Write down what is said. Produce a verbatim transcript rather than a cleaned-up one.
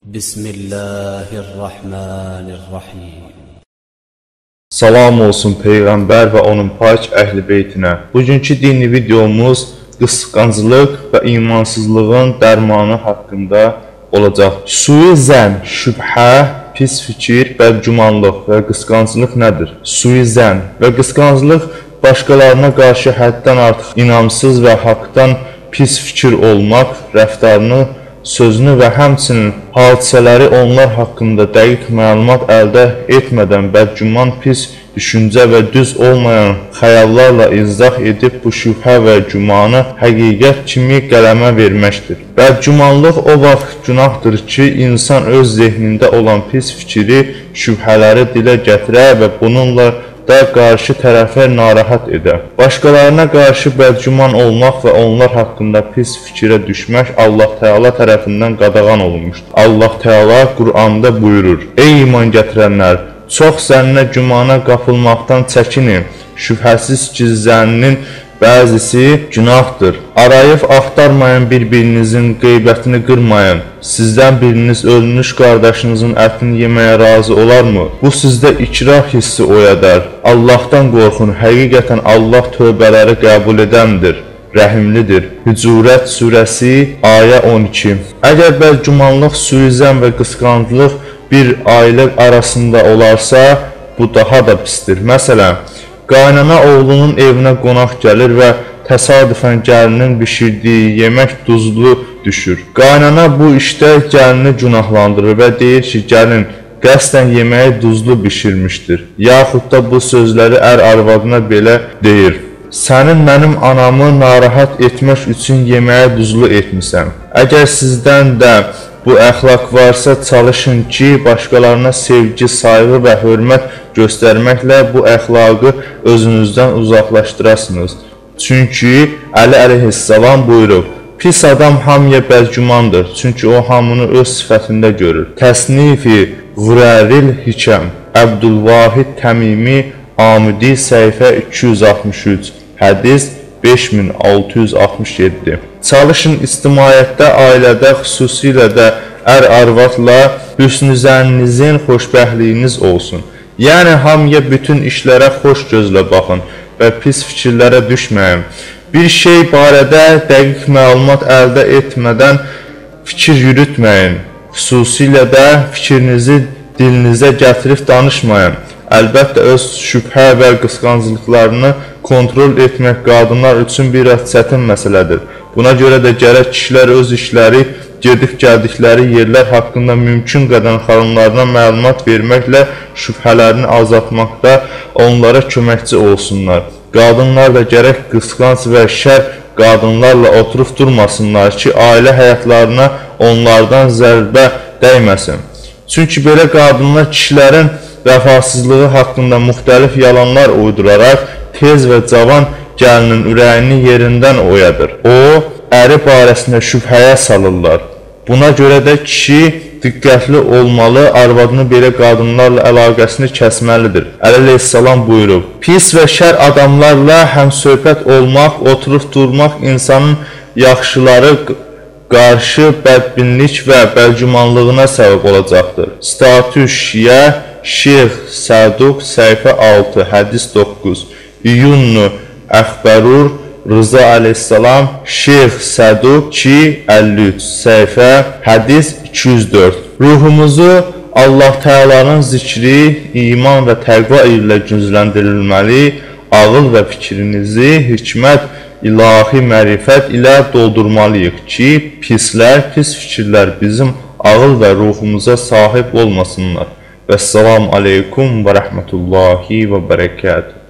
Bismillahirrahmanirrahim. Salam olsun Peyğəmbər və onun pak əhl-i beytinə. Bugünkü dini videomuz qısqanclıq və imansızlığın dərmanı haqqında olacaq. Suizən, şübhə, pis fikir, bədgümanlıq və qısqanclıq nədir? Suizən və qısqanclıq başqalarına qarşı həddən artıq inamsız və haqdan pis fikir olmaq, rəftarını, sözünü və həmçinin hadisələri onlar haqqında dəqiq məlumat əldə etmədən bədgüman, pis düşüncə və düz olmayan xəyallarla izah edib bu şübhə və gümanı həqiqət kimi qələmə verməkdir. Bədgümanlıq o vaxt günahdır ki, insan öz zehnində olan pis fikri, şübhələri dilə gətirə və bununla da qarşı tərəfə narahat edə. Başqalarına qarşı bədgüman olmaq və onlar haqqında pis fikrə düşmək Allah Teala tərəfindən qadağan olunmuşdur. Allah Teala Quranda buyurur: Ey iman gətirənlər, çox zənnə gümana qapılmaqdan çəkinin. Şübhəsiz ki, zənnin bəzisi günahdır. Arayıb axtarmayın, bir-birinizin qeybətini qırmayın. Sizdən biriniz ölmüş qardaşınızın ətini yeməyə razı olarmı? Bu sizdə ikrah hissi oyadar. Allahdan qorxun, həqiqətən Allah tövbələri qəbul edəndir, rəhimlidir. Hücurət surəsi ayə on iki. Əgər bədgümanlıq, suizən və qısqanclıq bir ailə arasında olarsa, bu daha da pisdir. Məsələn, qaynana oğlunun evinə qonaq gəlir və təsadüfən gəlinin bişirdiyi yemək duzlu düşür. Qaynana bu işdə gəlini günahlandırır və deyir ki, gəlin qəsdən yeməyi duzlu bişirmişdir. Yaxud da bu sözləri ər arvadına belə deyir: Sənin mənim anamı narahat etmək üçün yeməyi duzlu etmisən. Əgər sizdən də bu əxlaq varsa, çalışın ki, başqalarına sevgi, sayğı və hörmət göstərməklə bu əxlaqı özünüzdən uzaqlaşdırasınız. Çünki Əli əleyhissalam buyurub: Pis adam hamıya bədgümandır, çünki o hamını öz sifətində görür. Təsnifi Qurəril Hikəm, Əbdülvahid Təmimi Amidi, səhifə iki yüz altmış üç, hədis beş min altı yüz altmış yeddi. Çalışın ictimaiyyətdə, ailədə, xüsusilə də ər-arvadla hüsnü-zənninizin xoşbəxtliyiniz olsun. Yəni, hamıya bütün işlərə xoş gözlə baxın və pis fikirlərə düşməyin. Bir şey barədə dəqiq məlumat əldə etmədən fikir yürütməyin. Xüsusilə də fikrinizi dilinizə gətirib danışmayın. Əlbəttə, öz şübhə və qısqanclıqlarını kontrol etmək qadınlar üçün bir az çətin məsələdir. Buna görə də gərək kişilər öz işləri, gedib gəldikləri yerlər haqqında mümkün qədər xanımlarına məlumat verməklə şübhələrini azaltmaqda onlara köməkçi olsunlar. Qadınlar da gərək qısqanc və şər qadınlarla oturub durmasınlar ki, ailə həyatlarına onlardan zərbə dəyməsin. Çünki belə qadınlar kişilərin vəfasızlığı haqqında müxtəlif yalanlar uyduraraq tez və cavan gəlinin ürəyini yerindən oyadır. O, əri barəsində şübhəyə salırlar. Buna görə də kişi diqqətli olmalı, arvadını belə qadınlarla əlaqəsini kəsməlidir. Əli əleyhissalam buyurub: Pis və şər adamlarla həmsöhbət olmaq, oturub durmaq insanın yaxşıları qarşı bədbinlik və bədgümanlığına səbəb olacaqdır. Statü Şiyə, Şeyx Səduq, səhifə altı, hədis doqquz. İyunnu Əxbərur, Rıza əleyhissalam, Şeyx Səduq iki əlli üç, səhifə, hədis iki yüz dörd. Ruhumuzu Allah Teala'nın zikri, iman və təqva ilə gücləndirilməli, ağıl və fikrinizi hikmət, ilahi mərifət ilə doldurmalıyıq ki, pislər, pis fikirlər bizim ağıl və ruhumuza sahib olmasınlar. Vəssalamu aleykum və rəhmətullahi və bərəkətuhu.